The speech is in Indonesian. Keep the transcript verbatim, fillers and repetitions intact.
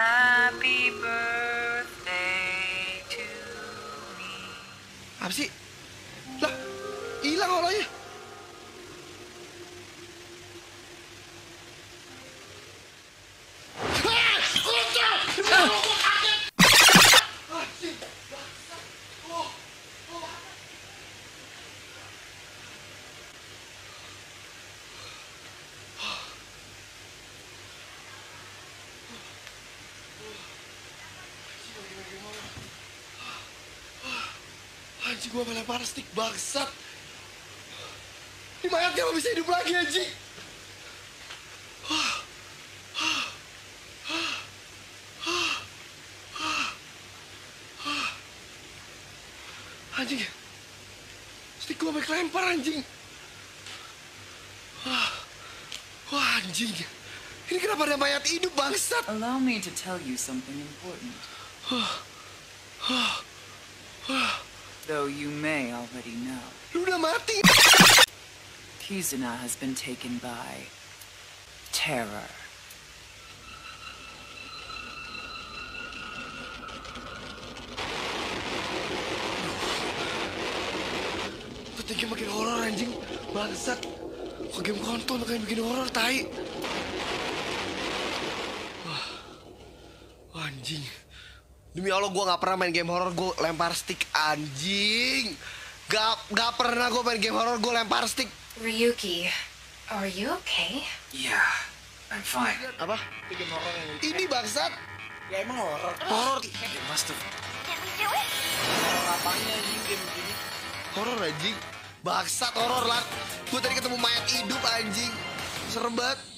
Happy birthday to me. Apa sih? Lah, hilang olanya. Anjing, gua melempar stick bangsat. Ini mayatnya gak bisa hidup lagi, anjing. Anjing, stick gua sampai kelempar, anjing. Wah, anjing. Ini kenapa ada mayat hidup, bangsat? Allow me to tell you something important. Though you may already know. Lu udah mati. Kizuna has been taken by terror. Ketika makin horor, anjing. Bangsat. Kok game kontol kayak bikin horor, tai. Wah. Wah, anjing. Demi Allah, gue gak pernah main game horor, gue lempar stick, anjing. Gak, gak pernah gue main game horor, gue lempar stick. Ryuki, are you okay? Yeah, I'm fine. Apa? Game horor yang lucu. Ini bangsat. Ya emang horor. Horor. You must have... Horor apanya anjing game begini? Horor, anjing. Bangsat, horor lah. Gue tadi ketemu mayat hidup, anjing. Serem banget.